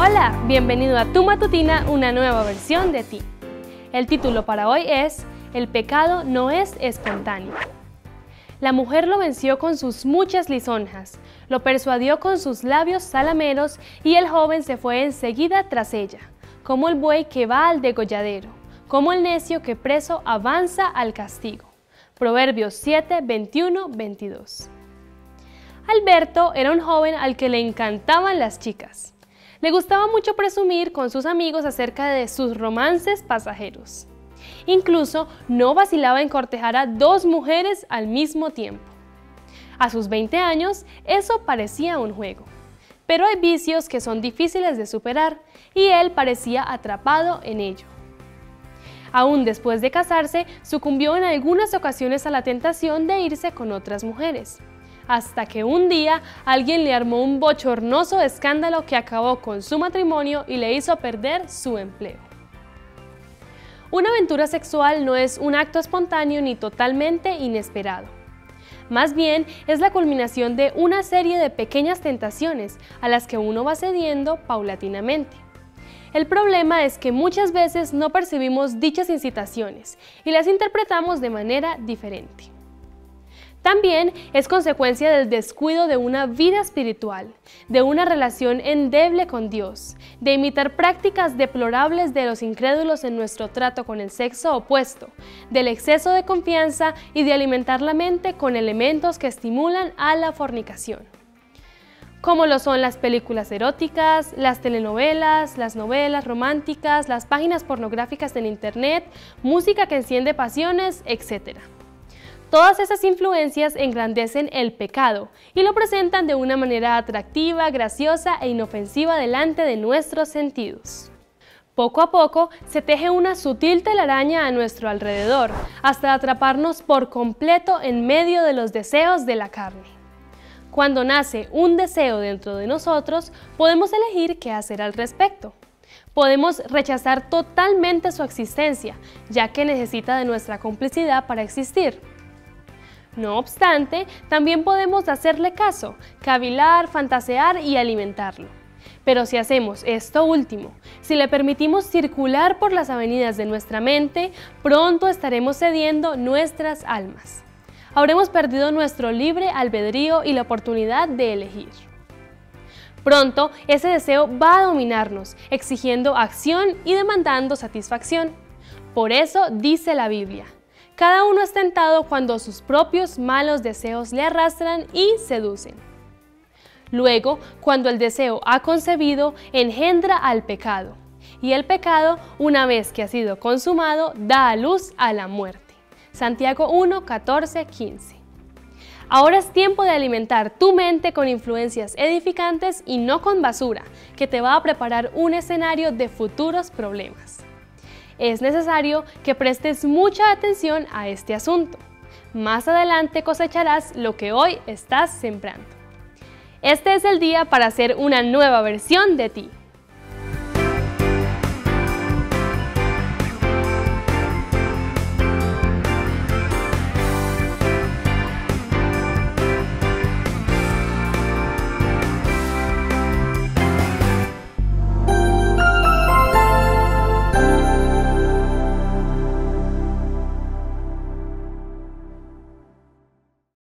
Hola, bienvenido a Tu Matutina, una nueva versión de ti. El título para hoy es El pecado no es espontáneo. La mujer lo venció con sus muchas lisonjas, lo persuadió con sus labios salameros y el joven se fue enseguida tras ella, como el buey que va al degolladero, como el necio que preso avanza al castigo. Proverbios 7, 21, 22. Alberto era un joven al que le encantaban las chicas. Le gustaba mucho presumir con sus amigos acerca de sus romances pasajeros. Incluso no vacilaba en cortejar a 2 mujeres al mismo tiempo. A sus 20 años, eso parecía un juego. Pero hay vicios que son difíciles de superar y él parecía atrapado en ello. Aún después de casarse, sucumbió en algunas ocasiones a la tentación de irse con otras mujeres. Hasta que un día alguien le armó un bochornoso escándalo que acabó con su matrimonio y le hizo perder su empleo. Una aventura sexual no es un acto espontáneo ni totalmente inesperado. Más bien, es la culminación de una serie de pequeñas tentaciones a las que uno va cediendo paulatinamente. El problema es que muchas veces no percibimos dichas incitaciones y las interpretamos de manera diferente. También es consecuencia del descuido de una vida espiritual, de una relación endeble con Dios, de imitar prácticas deplorables de los incrédulos en nuestro trato con el sexo opuesto, del exceso de confianza y de alimentar la mente con elementos que estimulan a la fornicación, como lo son las películas eróticas, las telenovelas, las novelas románticas, las páginas pornográficas en internet, música que enciende pasiones, etc. Todas esas influencias engrandecen el pecado y lo presentan de una manera atractiva, graciosa e inofensiva delante de nuestros sentidos. Poco a poco se teje una sutil telaraña a nuestro alrededor, hasta atraparnos por completo en medio de los deseos de la carne. Cuando nace un deseo dentro de nosotros, podemos elegir qué hacer al respecto. Podemos rechazar totalmente su existencia, ya que necesita de nuestra complicidad para existir. No obstante, también podemos hacerle caso, cavilar, fantasear y alimentarlo. Pero si hacemos esto último, si le permitimos circular por las avenidas de nuestra mente, pronto estaremos cediendo nuestras almas. Habremos perdido nuestro libre albedrío y la oportunidad de elegir. Pronto, ese deseo va a dominarnos, exigiendo acción y demandando satisfacción. Por eso dice la Biblia: cada uno es tentado cuando sus propios malos deseos le arrastran y seducen. Luego, cuando el deseo ha concebido, engendra al pecado. Y el pecado, una vez que ha sido consumado, da a luz a la muerte. Santiago 1, 14, 15. Ahora es tiempo de alimentar tu mente con influencias edificantes y no con basura, que te va a preparar un escenario de futuros problemas. Es necesario que prestes mucha atención a este asunto. Más adelante cosecharás lo que hoy estás sembrando. Este es el día para hacer una nueva versión de ti.